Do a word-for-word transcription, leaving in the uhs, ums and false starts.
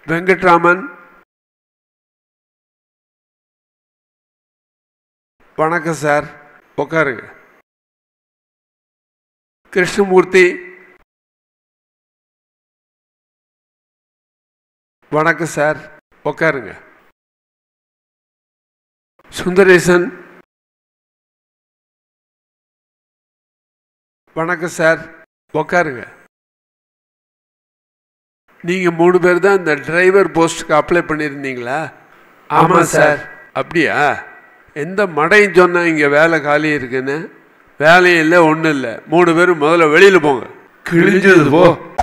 வெங்கட்ராமன். வணக்கம் சார், உட்காருங்க. கிருஷ்ணமூர்த்தி. வணக்கம் சார், உட்காருங்க. சுந்தரேசன். வணக்கம் சார், உட்காருங்க. நீங்கள் மூணு பேர் தான் இந்த டிரைவர் போஸ்ட்டுக்கு அப்ளை பண்ணியிருந்தீங்களா? ஆமாம் சார். அப்படியா? எந்த மடையும் சொன்னால் இங்கே வேலை காலி இருக்குன்னு? வேலையும் இல்லை, ஒன்றும் இல்லை. மூணு பேரும் முதல்ல வெளியில் போங்க. கிழிஞ்சது போ.